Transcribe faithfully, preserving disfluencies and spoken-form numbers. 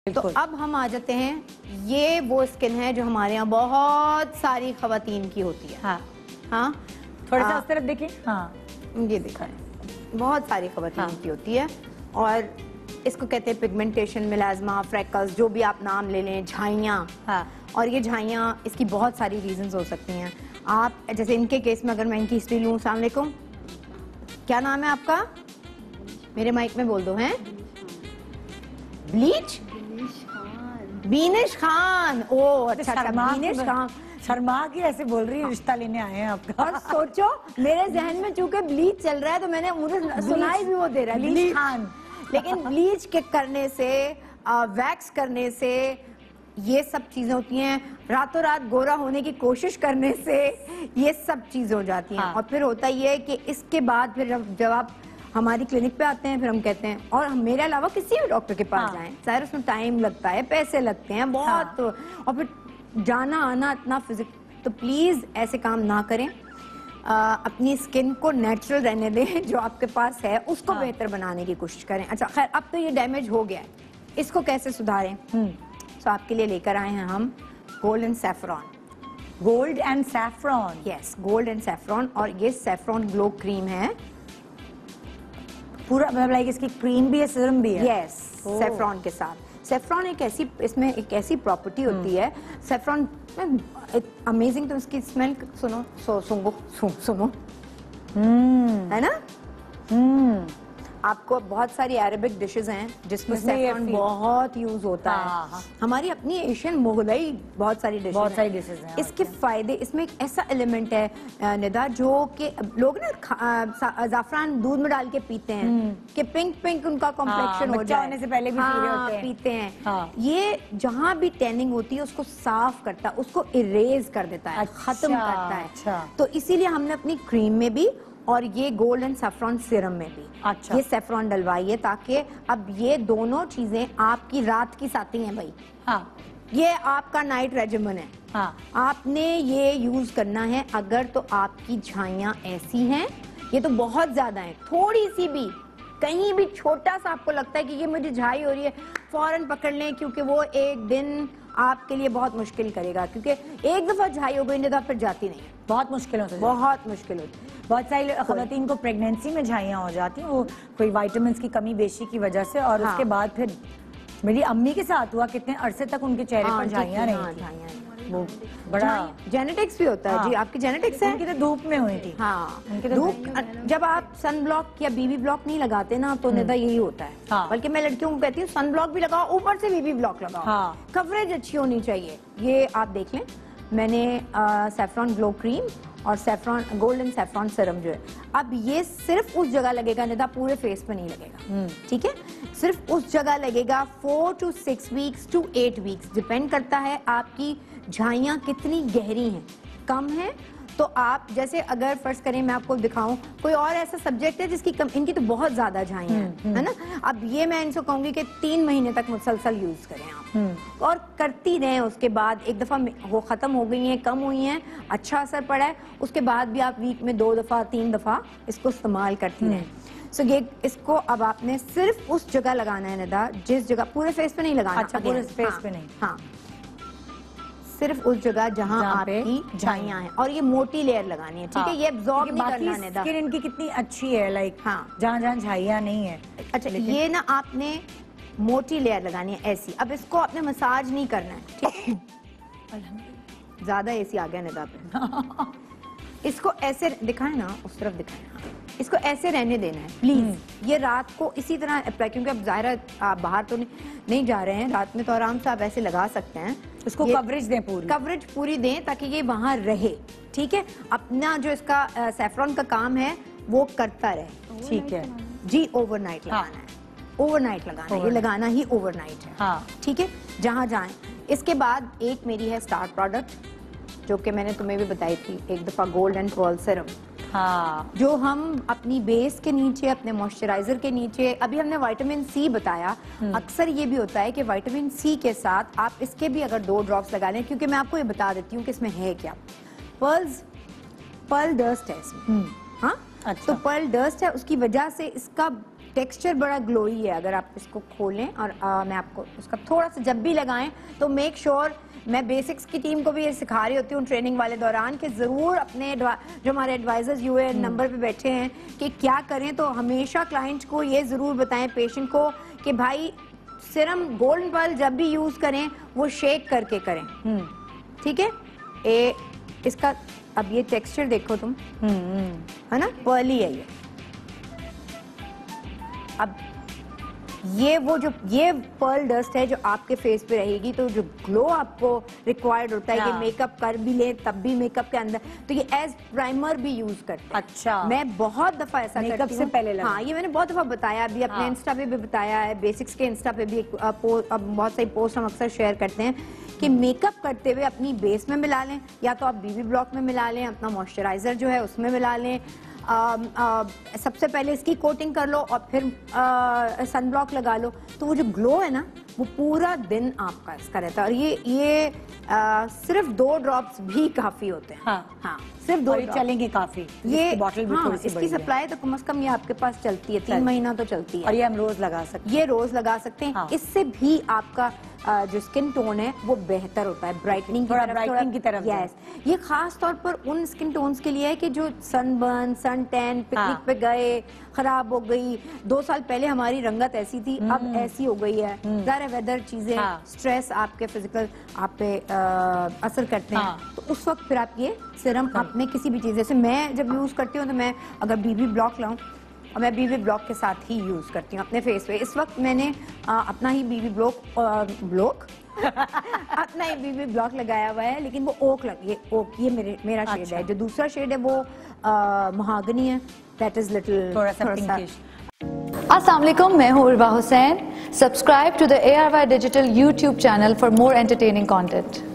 तो अब हम आ जाते हैं, ये वो स्किन है जो हमारे यहाँ बहुत सारी खवातीन की होती है। हाँ हाँ थोड़ा सा उस तरफ देखिए। हाँ ये दिखाएं, बहुत सारी खवातीन हाँ। की होती है और इसको कहते हैं पिगमेंटेशन, मिलाज़मा, फ्रेकल्स, जो भी आप नाम ले लें, झाइयाँ। हाँ। और ये झाइयाँ, इसकी बहुत सारी रीजंस हो सकती हैं। आप जैसे इनके केस में अगर मैं इनकी हिस्ट्री लूँ, अस्सलाम वालेकुम, क्या नाम है आपका? मेरे माइक में बोल दो। हैं ब्लीच? बीनिश खान। ओ अच्छा अच्छा, बीनिश खान। शर्मा की ऐसे बोल रही है, रिश्ता लेने आए हैं आपका। और सोचो मेरे जहन में चूंकि ब्लीच चल रहा है तो मैंने मुझे सुनाई भी वो दे रहा है ब्लीच खान। लेकिन ब्लीच के करने से, वैक्स करने से ये सब चीजें होती हैं। रातों रात गोरा होने की कोशिश करने से ये सब चीजें हो जाती हैं। हाँ। और फिर होता ये है कि इसके बाद फिर जब आप हमारी क्लिनिक पे आते हैं, फिर हम कहते हैं, और हम मेरे अलावा किसी भी डॉक्टर के पास हाँ। जाएं, शायद उसमें टाइम लगता है, पैसे लगते हैं बहुत। हाँ। और फिर जाना आना इतना फिजिक, तो प्लीज ऐसे काम ना करें। आ, अपनी स्किन को नेचुरल रहने दें, जो आपके पास है उसको हाँ। बेहतर बनाने की कोशिश करें। अच्छा खैर, अब तो ये डैमेज हो गया है, इसको कैसे सुधारें? तो आपके लिए लेकर आए हैं हम gold and saffron. Gold and saffron? Yes, gold and saffron. और ये सैफरॉन ग्लो क्रीम है पूरा, मतलब लाइक इसकी क्रीम भी है, सीरम भी है। यस, सेफ्रॉन के साथ। सेफ्रॉन एक ऐसी, इसमें एक ऐसी प्रॉपर्टी होती है सेफ्रॉन अमेजिंग। तो इसकी स्मेल सुनो, सो सुनो सु, सुनो है ना। हम्म आपको बहुत सारी अरेबिक डिशेस हैं जिसमें सेफ्रॉन बहुत यूज होता हाँ, है। हाँ। हमारी अपनी एशियन मुगलई बहुत सारी डिशेस बहुत सारी डिशेस हैं। इसके फायदे, इसमें एक ऐसा एलिमेंट है निदा, जो कि लोग ना जाफरान दूध में डाल के पीते हैं कि पिंक पिंक उनका कॉम्प्लेक्शन हाँ, हो जाए, होने से पहले भी हाँ, पी रहे होते हैं। पीते हैं हाँ। ये जहाँ भी टैनिंग होती है उसको साफ करता है, उसको इरेज कर देता है, अच्छा, खत्म करता है। अच्छा। तो इसीलिए हमने अपनी क्रीम में भी और ये गोल्ड एंड सैफरॉन सीरम में भी अच्छा। ये सैफरॉन डलवाई है, ताकि अब ये दोनों चीजें आपकी रात की साथी हैं भाई। हाँ। ये आपका नाइट रेजिमेंट है। हाँ। आपने ये यूज करना है। अगर तो आपकी झाइयां ऐसी हैं, ये तो बहुत ज्यादा है, थोड़ी सी भी कहीं भी छोटा सा आपको लगता है कि ये मुझे झाई हो रही है, फौरन पकड़ लें, क्योंकि वो एक दिन आपके लिए बहुत मुश्किल करेगा। क्योंकि एक दफा झाई हो गई नहीं तो फिर जाती नहीं है, बहुत मुश्किल होती है, बहुत मुश्किल होती है। बहुत सारी खवातीन को प्रेगनेंसी में झाइयाँ हो जाती हैं, वो कोई विटामिन्स की कमी बेशी की वजह से। और हाँ। उसके बाद फिर मेरी अम्मी के साथ हुआ, कितने अरसे तक उनके चेहरे हाँ, पर झाइयाँ रही थी। वो बड़ा जेनेटिक्स भी होता है। हाँ। जी आपकी जेनेटिक्स है। उनकी तो धूप में हुई थी। हाँ, धूप। जब आप सन ब्लॉक या बीबी ब्लॉक नहीं लगाते ना तो निदा यही होता है। हाँ। बल्कि मैं लड़कियों को कहती हूँ सन ब्लॉक भी लगाओ, ऊपर से बीबी ब्लॉक लगाओ। हाँ। कवरेज अच्छी होनी चाहिए। ये आप देख लें, मैंने सैफरॉन ग्लो क्रीम और saffron gold and saffron serum जो है, अब ये सिर्फ उस जगह लगेगा, निदा पूरे फेस पे नहीं लगेगा, ठीक है? सिर्फ उस जगह लगेगा। Four to six weeks to eight weeks depend करता है आपकी झाइयाँ कितनी गहरी हैं। कम है तो आप, जैसे अगर फर्ज करें मैं आपको दिखाऊं, कोई और ऐसा सब्जेक्ट है जिसकी कम, इनकी तो बहुत ज्यादा झाइयाँ हैं, है ना। अब ये मैं इनसे कहूंगी कि तीन महीने तक मुसलसल यूज करें आप, और करती रहें। उसके बाद एक दफा वो खत्म हो गई हैं, कम हुई हैं, अच्छा असर पड़ा है, उसके बाद भी आप वीक में दो दफा तीन दफा इसको इस्तेमाल करती रहें। सो ये इसको अब आपने सिर्फ उस जगह लगाना है निदा, जिस जगह, पूरे फेस पे नहीं लगाना। अच्छा, पूरे फेस पे नहीं। हाँ, सिर्फ उस जगह जहां आपकी झाइयां हैं, और ये मोटी लेयर लगानी है, ठीक है? हाँ। ये एब्जॉर्ब नहीं करना है। स्किन इनकी कितनी अच्छी है, लाइक हाँ, जहाँ जहाँ झाइयां नहीं है। अच्छा, ये ना आपने मोटी लेयर लगानी है ऐसी। अब इसको आपने मसाज नहीं करना है, ठीक है? ज्यादा एसी आ गया निदा पे। इसको ऐसे दिखाए ना, उस तरफ दिखाए, इसको ऐसे रहने देना है प्लीज। ये रात को इसी तरह अप्लाई, क्योंकि अब जाहिर आप बाहर तो नहीं, नहीं जा रहे हैं, रात में तो आराम से आप ऐसे लगा सकते हैं। इसको कवरेज दें, पूरी कवरेज पूरी दें, ताकि ये वहां रहे, ठीक है? अपना जो इसका सैफरॉन का काम है वो करता रहे, ठीक है जी। ओवरनाइट लगाना है, ओवरनाइट लगाना है, ये लगाना ही ओवरनाइट है, हाँ, ठीक है, जहां जाएं। इसके बाद एक मेरी है स्टार प्रोडक्ट, जो कि मैंने तुम्हें भी बताई थी एक दफा, गोल्ड एंड पर्ल सीरम। हाँ, जो हम अपनी बेस के नीचे, अपने मॉइस्चराइजर के नीचे, अभी हमने विटामिन सी बताया। अक्सर ये भी होता है कि विटामिन सी के साथ आप इसके भी अगर दो ड्रॉप्स लगा लें, क्योंकि मैं आपको ये बता देती हूँ कि इसमें है क्या। पर्ल्स, पर्ल डस्ट है इसमें। हाँ, अच्छा। तो पर्ल डस्ट है, उसकी वजह से इसका टेक्सचर बड़ा ग्लोई है। अगर आप इसको खोलें और आ, मैं आपको इसका थोड़ा सा जब भी लगाएं तो मेक श्योर sure, मैं बेसिक्स की टीम को भी ये सिखा रही होती हूँ ट्रेनिंग वाले दौरान कि ज़रूर अपने जो हमारे एडवाइजर्स यूए नंबर पे बैठे हैं कि क्या करें, तो हमेशा क्लाइंट को ये ज़रूर बताएं पेशेंट को कि भाई सिरम गोल्डन पर्ल जब भी यूज़ करें वो शेक करके करें, ठीक है। ए इसका अब ये टेक्सचर देखो तुम, है ना, पर्ली है ये। अब ये वो जो ये पर्ल डस्ट है जो आपके फेस पे रहेगी, तो जो ग्लो आपको रिक्वायर्ड होता है कि मेकअप कर भी ले तब भी मेकअप के अंदर, तो ये एज प्राइमर भी यूज करते हैं। अच्छा, मैं बहुत दफा ऐसा मेकअप करती से पहले लगा। हाँ, ये मैंने बहुत दफा बताया, अभी अपने इंस्टा पे भी बताया है, बेसिक्स के इंस्टा पे भी एक अब बहुत सारी पोस्ट हम अक्सर शेयर करते हैं कि मेकअप करते हुए अपनी बेस में मिला लें, या तो आप बीबी ब्लॉक में मिला लें, अपना मॉइस्चराइजर जो है उसमें मिला लें। आ, आ, सबसे पहले इसकी कोटिंग कर लो और फिर सन ब्लॉक लगा लो, तो वो जो ग्लो है ना वो पूरा दिन आपका इसका रहता है। और ये ये आ, सिर्फ दो ड्रॉप्स भी काफी होते हैं। हाँ, हाँ, सिर्फ दो चलेंगे काफी। ये बॉटल भी हाँ, इसकी सप्लाई तो कम से कम ये आपके पास चलती है, तीन महीना तो चलती है। और ये हम रोज लगा सकते हैं, ये रोज लगा सकते हैं। हाँ। इससे भी आपका आ, जो स्किन टोन है वो बेहतर होता है, ब्राइटनिंग की तरफ, ब्राइटनिंग की तरफ। यस, ये खास तौर पर उन स्किन टोन्स के लिए है कि जो सनबर्न, सन टैन, पिकनिक पे गए, खराब हो गई, दो साल पहले हमारी रंगत ऐसी थी अब ऐसी हो गई है, ज़ाहिर वेदर चीजें, स्ट्रेस आपके फिजिकल आप पे असर करते हैं। तो उस वक्त फिर आप ये सिरम अपने किसी भी चीज, जैसे मैं जब यूज करती हूँ तो मैं अगर बीबी ब्लॉक लाऊं और मैं बीबी ब्लॉक के साथ ही यूज करती हूँ अपने फेस पे। इस वक्त मैंने आ, अपना ही बीबी ब्लॉक ब्लॉक अपना ही बीबी ब्लॉक लगाया हुआ है, लेकिन वो ओक लग ये ओक ये मेरे मेरा शेड अच्छा। है। जो दूसरा शेड है वो महागनी है, दैट इज लिटिल थोड़ा सा पिंकिश। अस्सलाम वालेकुम, मैं हूँ Urwa Hussain. Subscribe to the A R Y digital YouTube channel for more entertaining content.